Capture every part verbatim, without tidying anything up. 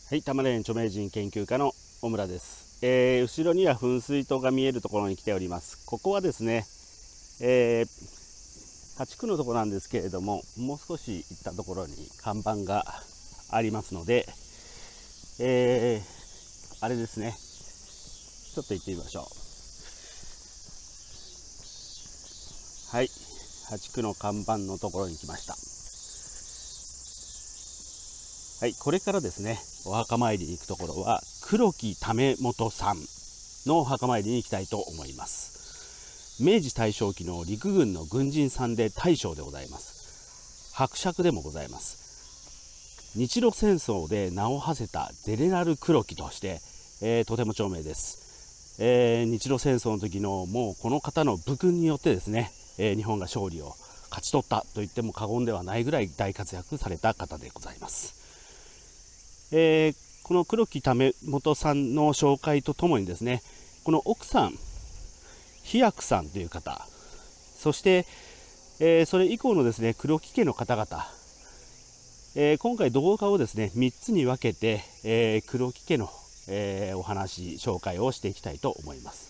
はい、多摩連著名人研究家の小村です。えー、後ろには噴水塔が見えるところに来ております。ここはですね、えー、はち区のところなんですけれども、もう少し行ったところに看板がありますので、えー、あれですね、ちょっと行ってみましょう。はい、はち区の看板のところに来ました。はい、これからですね、お墓参りに行くところは黒木為元さんのお墓参りに行きたいと思います。明治大正期の陸軍の軍人さんで大将でございます。伯爵でもございます。日露戦争で名を馳せたゼネラル黒木として、えー、とても著名です。えー、日露戦争の時のもうこの方の武勲によってですね、えー、日本が勝利を勝ち取ったと言っても過言ではないぐらい大活躍された方でございます。えー、この黒木為元さんの紹介とともにですね、この奥さん飛躍さんという方、そして、えー、それ以降のですね黒木家の方々、えー、今回動画をですねみっつに分けて、えー、黒木家の、えー、お話紹介をしていきたいと思います。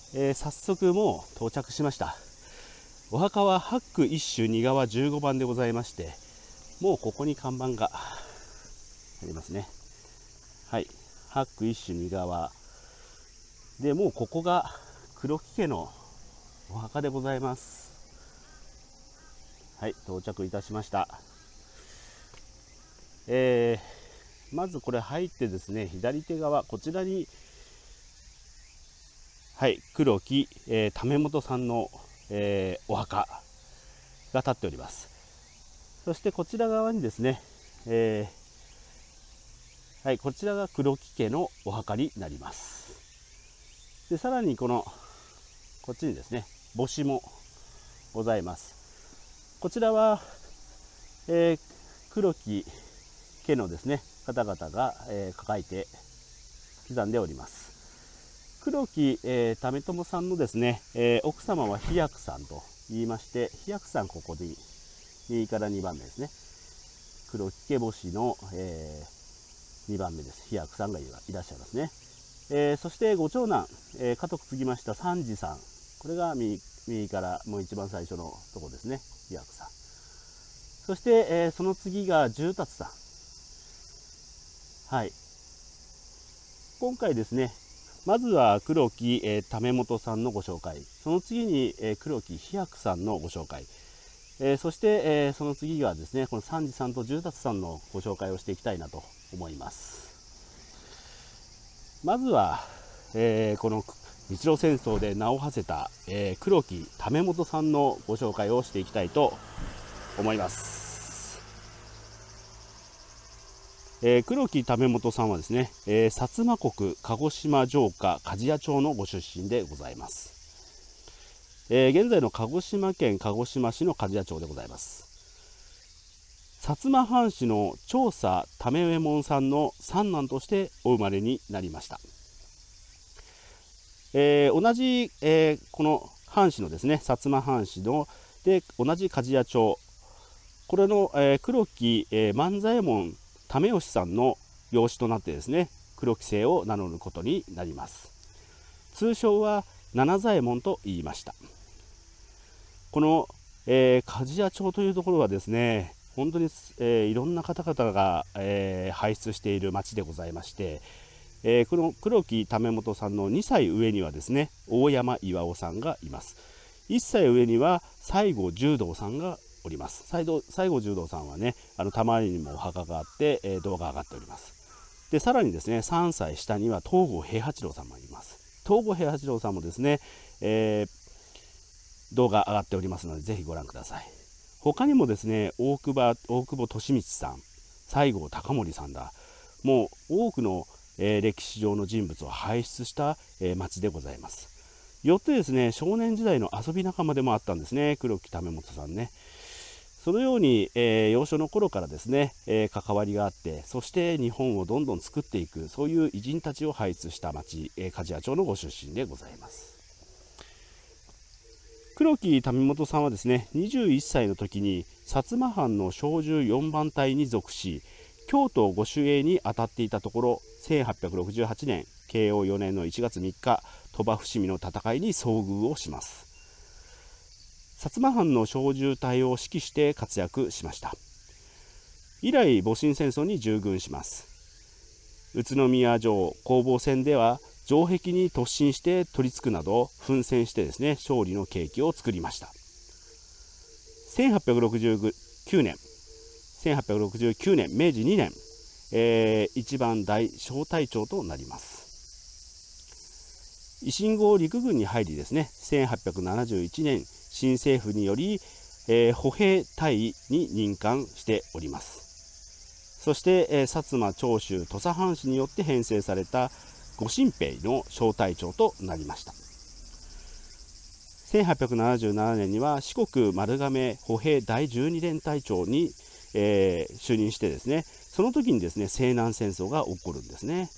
えー、早速もう到着しました。お墓は八区一首二川じゅうごばんでございまして、もうここに看板がありますね。はい、八区一首二川で、もうここが黒木家のお墓でございます。はい、到着いたしました。えー、まずこれ入ってですね、左手側こちらに、はい、黒木、えー、為元さんの、えー、お墓が立っております。そしてこちら側にですね、えーはい、こちらが黒木家のお墓になります。でさらにこのこっちにですね墓誌もございます。こちらは、えー、黒木家のですね方々が、えー、書いて刻んでおります。黒木、えー、為朝さんのですね、えー、奥様は飛躍さんと言いまして、飛躍さんここで右からにばんめですね。黒木家墓誌の、えーにばんめです。飛躍さんがいらっしゃいますね。えー、そしてご長男、えー、家督継ぎました三次さん、これが 右, 右からもう一番最初のところですね、飛躍さん。そして、えー、その次が重達さん。はい、今回ですね、まずは黒木、えー、為元さんのご紹介、その次に、えー、黒木飛躍さんのご紹介、えー、そして、えー、その次がですねこの三次さんと重達さんのご紹介をしていきたいなと思います。まずは、えー、この日露戦争で名を馳せた、えー、黒木為元さんのご紹介をしていきたいと思います。えー、黒木為元さんはですね、えー、薩摩国鹿児島城下鍛冶屋町のご出身でございます。えー、現在の鹿児島県鹿児島市の鍛冶屋町でございます。薩摩藩士の長佐為右衛門さんの三男としてお生まれになりました。えー、同じ、えー、この藩士のですね薩摩藩士ので同じ鍛冶屋町、これの、えー、黒木、えー、万左衛門為義さんの養子となってですね黒木姓を名乗ることになります。通称は七左衛門と言いました。この、えー、鍛冶屋町というところはですね本当に、えー、いろんな方々が、えー、輩出している町でございまして、えー、この黒木為元さんのにさい上にはですね大山巌さんがいます。いっさい上には西郷重道さんがおります。西郷重道さんはねあのたまにもお墓があって、えー、動画が上がっております。でさらにですねさんさい下には東郷平八郎さんもいます。東郷平八郎さんもですね、えー、動画上がっておりますのでぜひご覧ください。他にもですね大久保大久保利通さん、西郷隆盛さんだ、もう多くの、えー、歴史上の人物を輩出した、えー、町でございます。よってですね少年時代の遊び仲間でもあったんですね黒木為元さんね。そのように、えー、幼少の頃からですね、えー、関わりがあって、そして日本をどんどん作っていく、そういう偉人たちを輩出した町、えー、鍛冶屋町のご出身でございます。黒木為元さんはですねにじゅういっさいの時に薩摩藩の小銃よんばん隊に属し、 京都御守衛に当たっていたところ、せんはっぴゃくろくじゅうはちねんけいおうよねんのいちがつみっか、鳥羽伏見の戦いに遭遇をします。薩摩藩の小銃隊を指揮して活躍しました。以来戊辰戦争に従軍します。宇都宮城攻防戦では城壁に突進して取り付くなど奮戦してですね、勝利の契機を作りました。せんはっぴゃくろくじゅうきゅうねんせんはっぴゃくろくじゅうきゅうねんめいじにねん、えー、一番大小隊長となります。維新後陸軍に入りですね、せんはっぴゃくななじゅういちねん新政府により、えー、歩兵隊尉に任官しております。そして、えー、薩摩長州土佐藩士によって編成された御神兵の小隊長となりました。せんはっぴゃくななじゅうななねんには四国丸亀歩兵だいじゅうにれん隊長に、えー、就任してですね、その時にですね、西南戦争が起こるんですね。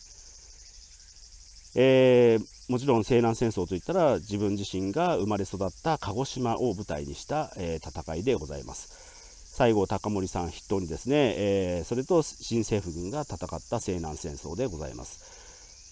えー、もちろん西南戦争といったら自分自身が生まれ育った鹿児島を舞台にした、えー、戦いでございます。西郷隆盛さん筆頭にですね、えー、それと新政府軍が戦った西南戦争でございます。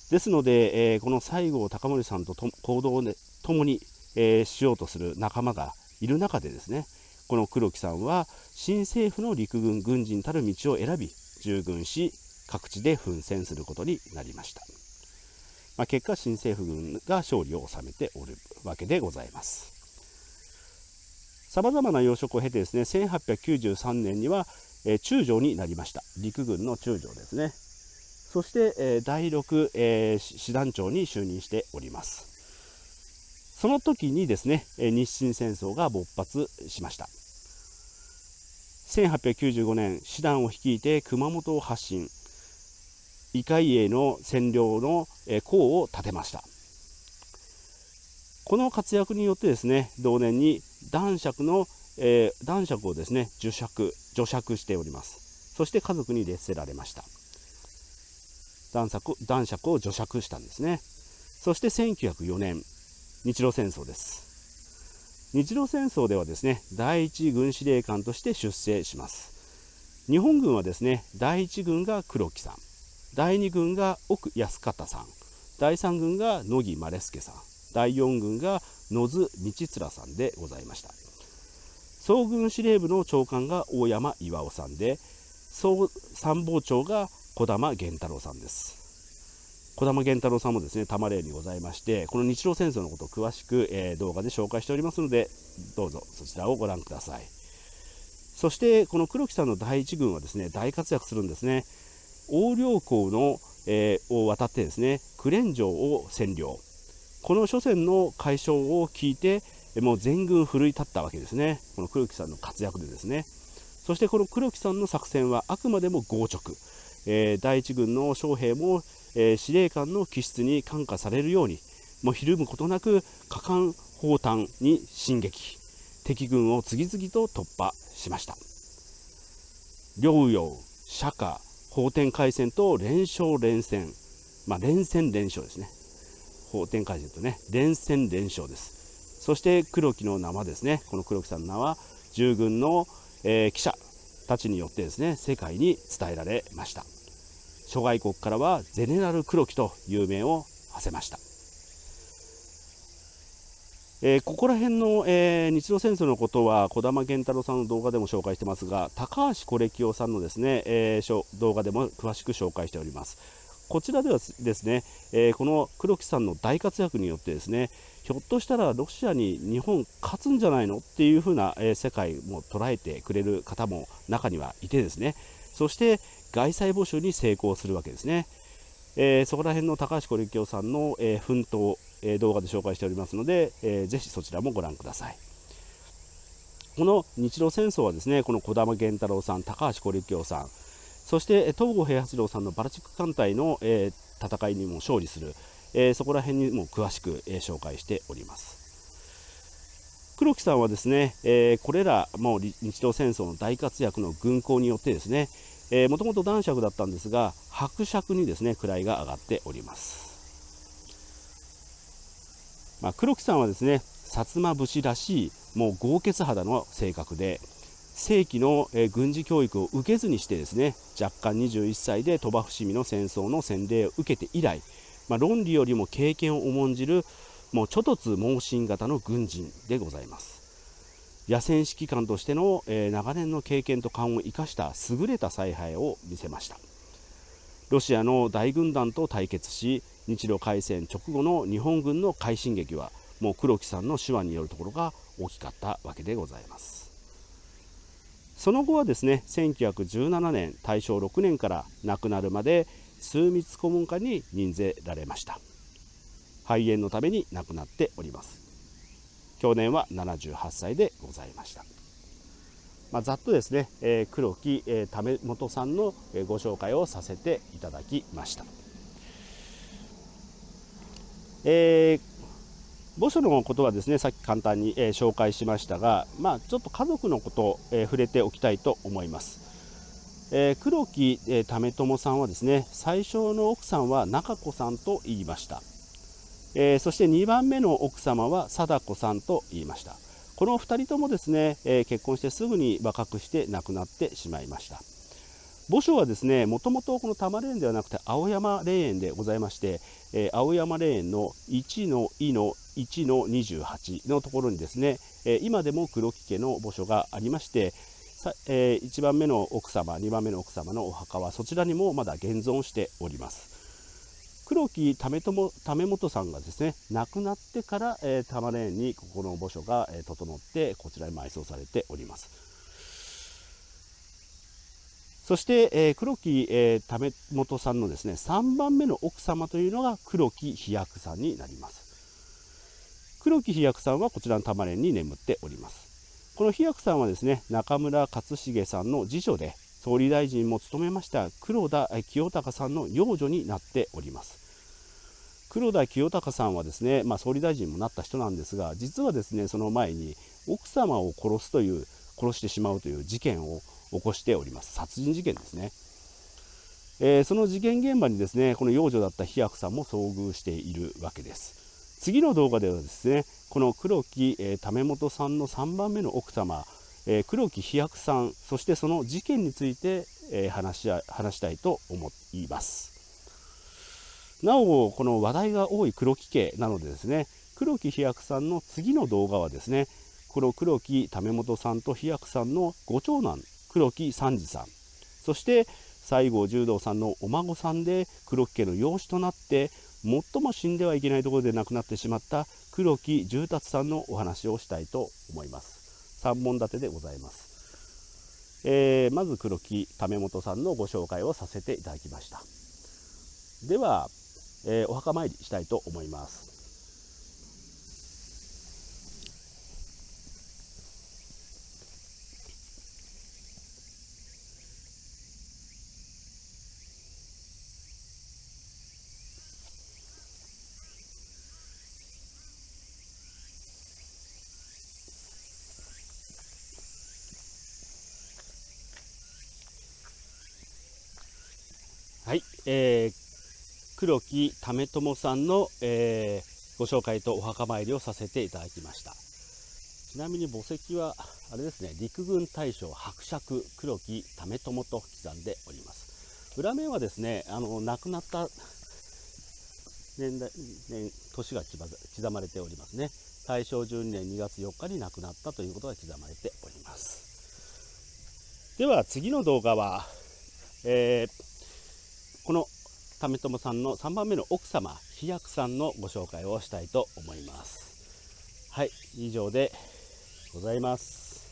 ですので、えー、この西郷隆盛さんとと行動を、ね、共に、えー、しようとする仲間がいる中でですね、この黒木さんは新政府の陸軍軍人たる道を選び従軍し、各地で奮戦することになりました。まあ、結果新政府軍が勝利を収めておるわけでございます。さまざまな要職を経てですね、せんはっぴゃくきゅうじゅうさんねんには、えー、中将になりました。陸軍の中将ですね。そして、えー、だいろく、えー、師団長に就任しております。その時にですね、日清戦争が勃発しました。せんはっぴゃくきゅうじゅうごねん、師団を率いて熊本を発進、伊海英の占領の功を立てました。この活躍によってですね、同年に男爵の、えー、男爵をですね除爵除爵しております。そして家族に列せられました。男爵男爵を除爵したんですね。そしてせんきゅうひゃくよねん、日露戦争です。日露戦争ではですね、第一軍司令官として出征します。日本軍はですね、第一軍が黒木さん、だいに軍が奥安方さん、だいさん軍が野木丸助さん、だいよん軍が野津道連さんでございました。総軍司令部の長官が大山巌さんで、総参謀長が児玉源太郎さんです。児玉源太郎さんもですね、多摩例にございまして、この日露戦争のことを詳しく、えー、動画で紹介しておりますので、どうぞそちらをご覧ください。そしてこの黒木さんのだいいち軍はですね、大活躍するんですね。横領港の、えー、を渡ってですね、九連城を占領。この諸戦の解消を聞いて、もう全軍奮い立ったわけですね。この黒木さんの活躍でですね。そしてこの黒木さんの作戦はあくまでも強直。えー、だいいち軍の将兵も、えー、司令官の気質に感化されるように、もうひるむことなく果敢砲弾に進撃。敵軍を次々と突破しました。両陽、釈迦、奉天海戦と連勝連戦、まあ、連戦連勝ですね。奉天海戦とね、連戦連勝です。そして黒木の名はですね、この黒木さんの名は従軍の、えー、記者たちによってですね、世界に伝えられました。諸外国からはゼネラル黒木という名を馳せました。えー、ここら辺の、えー、日露戦争のことは児玉源太郎さんの動画でも紹介してますが、高橋是清さんのですね、えー、動画でも詳しく紹介しております。こちらではですね、えー、この黒木さんの大活躍によってですね、ひょっとしたらロシアに日本勝つんじゃないのっていう風な、えー、世界も捉えてくれる方も中にはいてですね、そして外債募集に成功するわけですね。えー、そこら辺の高橋是清さんの、えー、奮闘、えー、動画で紹介しておりますので、えー、ぜひそちらもご覧ください。この日露戦争はですね、この児玉源太郎さん、高橋是清さん、そして東郷平八郎さんのバルチック艦隊の、えー、戦いにも勝利する、えー、そこら辺にも詳しく、えー、紹介しております。黒木さんはですね、えー、これらもう日露戦争の大活躍の軍功によってですね、もともと男爵だったんですが伯爵にですね位が上がっております。まあ、黒木さんはですね薩摩武士らしいもう豪傑肌の性格で、 正規の、えー、軍事教育を受けずにしてですね、若干にじゅういっさいで鳥羽伏見の戦争の洗礼を受けて以来、まあ、論理よりも経験を重んじるもう猪突猛進型の軍人でございます。野戦指揮官としての、えー、長年の経験と勘を生かした優れた采配を見せました。ロシアの大軍団と対決し、日露開戦直後の日本軍の快進撃はもう黒木さんの手腕によるところが大きかったわけでございます。その後はですね、せんきゅうひゃくじゅうななねん大正ろくねんから亡くなるまで枢密顧問下に任ぜられました。肺炎のために亡くなっております。去年はななじゅうはっさいでございました。まあ、ざっとですね、えー、黒木、えー、為元さんのご紹介をさせていただきました。えー墓所のことはですね、さっき簡単に、えー、紹介しましたが、まあ、ちょっと家族のことを、えー、触れておきたいと思います。えー、黒木、えー、為朝さんはですね、最初の奥さんは中子さんと言いました。えー、そしてにばんめの奥様は貞子さんと言いました。このふたりともですね、えー、結婚してすぐに若くして亡くなってしまいました。墓所はですね、もともとこの多摩霊園ではなくて青山霊園でございまして、えー、青山霊園のいちのいのいちのにじゅうはちのところにですね、えー、今でも黒木家の墓所がありまして、えー、いちばんめの奥様、にばんめの奥様のお墓はそちらにもまだ現存しております。黒木為元さんがですね、亡くなってから、えー、多摩霊園にここの墓所が、えー、整ってこちらに埋葬されております。そして、えー、黒木、えー、為元さんのですね、さんばんめの奥様というのが黒木飛躍さんになります。黒木飛躍さんはこちらの多摩霊園に眠っております。この飛躍さんはですね、中村勝重さんの次女で、総理大臣も務めました黒田清隆さんの養女になっております。黒田清隆さんはですね、まあ、総理大臣もなった人なんですが、実はですね、その前に奥様を殺すという、殺してしまうという事件を起こしております。殺人事件ですね。えー、その事件現場にですね、この養女だった飛躍さんも遭遇しているわけです。次の動画ではですね、この黒木、えー、為元さんのさんばんめの奥様、えー、黒木飛躍さん、そしてその事件について、えー、話し話したいと思います。なお、この話題が多い黒木家なのでですね、黒木飛躍さんの次の動画はですね、この黒木為元さんと飛躍さんのご長男、黒木三次さん、そして西郷重道さんのお孫さんで黒木家の養子となって最も死んではいけないところで亡くなってしまった黒木重達さんのお話をしたいと思います。さんぼん立てでございます。えー、まず黒木為元さんのご紹介をさせていただきました。では、えー、お墓参りしたいと思います。はい、えー、黒木為朝さんの、えー、ご紹介とお墓参りをさせていただきました。ちなみに墓石はあれですね、陸軍大将伯爵黒木為朝と刻んでおります。裏面はですね、あの亡くなった年代年年が刻まれておりますね。大正じゅうにねんにがつよっかに亡くなったということが刻まれております。では次の動画は、えーこの為朝さんのさんばんめの奥様、飛躍さんのご紹介をしたいと思います。はい、以上でございます。